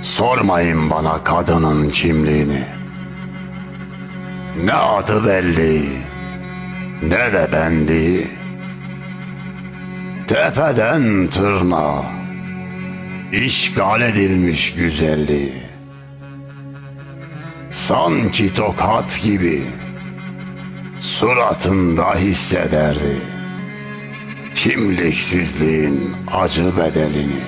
Sormayın bana kadının kimliğini. Ne adı belli, ne de benliği. Tepeden tırnağa işgal edilmiş güzelliği. Sanki tokat gibi suratında hissederdi kimliksizliğin acı bedelini.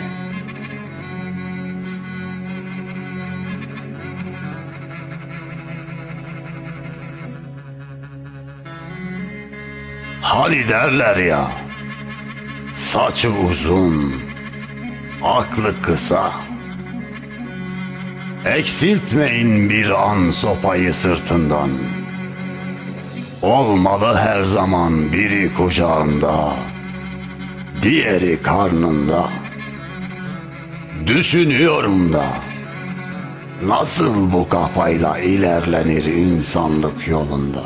Hani derler ya, saçı uzun, aklı kısa. Eksiltmeyin bir an sopayı sırtından. Olmalı her zaman biri kucağında, diğeri karnında. Düşünüyorum da, nasıl bu kafayla ilerlenir insanlık yolunda?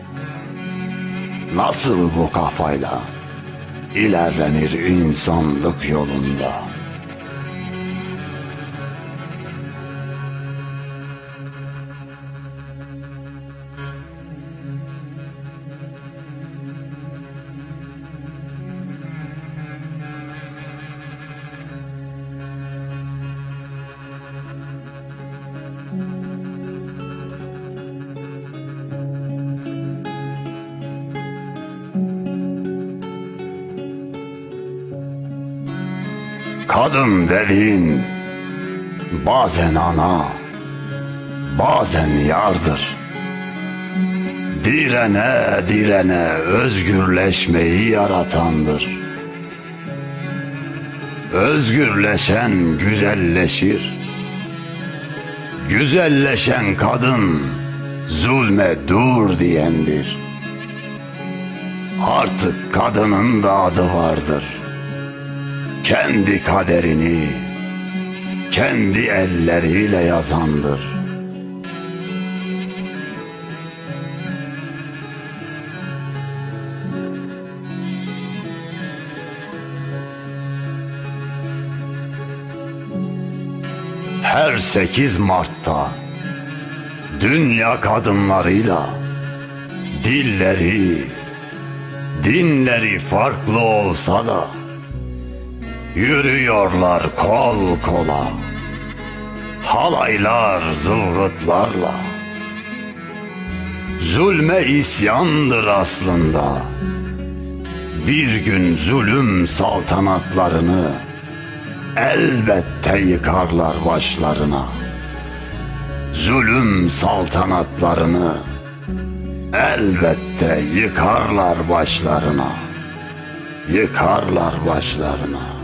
Nasıl bu kafayla ilerlenir insanlık yolunda? Kadın dediğin bazen ana, bazen yardır. Direne direne özgürleşmeyi yaratandır. Özgürleşen güzelleşir. Güzelleşen kadın zulme dur diyendir. Artık kadının da adı vardır. Kendi kaderini kendi elleriyle yazandır. Her 8 Mart'ta dünya kadınlarıyla dilleri, dinleri farklı olsa da yürüyorlar kol kola, halaylar zılgıtlarla. Zulme isyandır aslında. Bir gün zulüm saltanatlarını elbette yıkarlar başlarına. Zulüm saltanatlarını elbette yıkarlar başlarına. Yıkarlar başlarına.